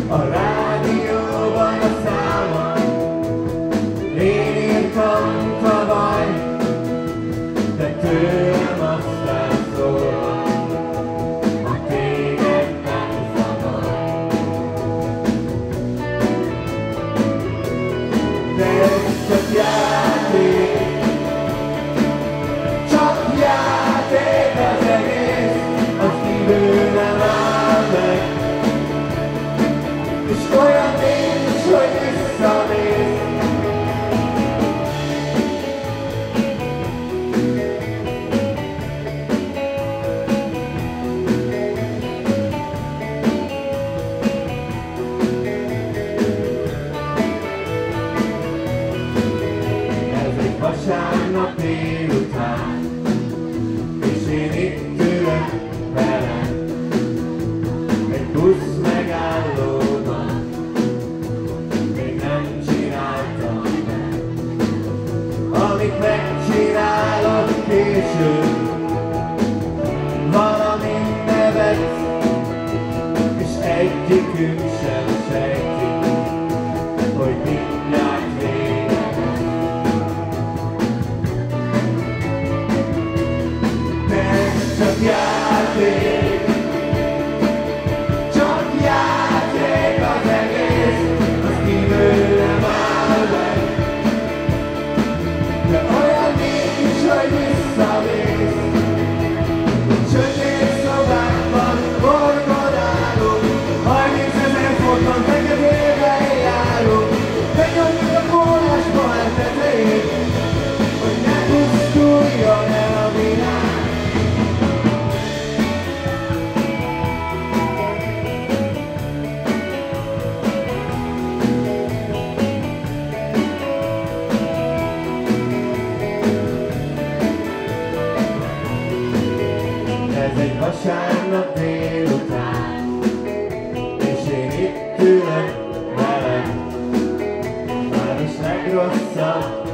A rádióban a számot én írtam tavaly, de tőlem aztán szól, hogy téged nem zavar. De ez csak játék, csak játék az egész, az idő nem áll meg. És olyan nincs, hogy visszanéz. Ez egy vasárnap délután, és én itt ülök velem egy busz megállóban. Még nem csináltam meg, amit megcsinálok később. Valamint nevet, és egyikünk sem sejti, hogy mindjárt vége lesz. De ez csak játék, csak játék az egész, az idő nem áll meg. De olyan nincs, hogy visszamész. Sötét szobákban horgonálunk, 30 000 foton feketében járunk. Benyomjuk a forrás bal tetejét, hogy ne pusztuljon el a világ. Ez egy vasárnap délután, és én itt ülök veled, város legrosszabb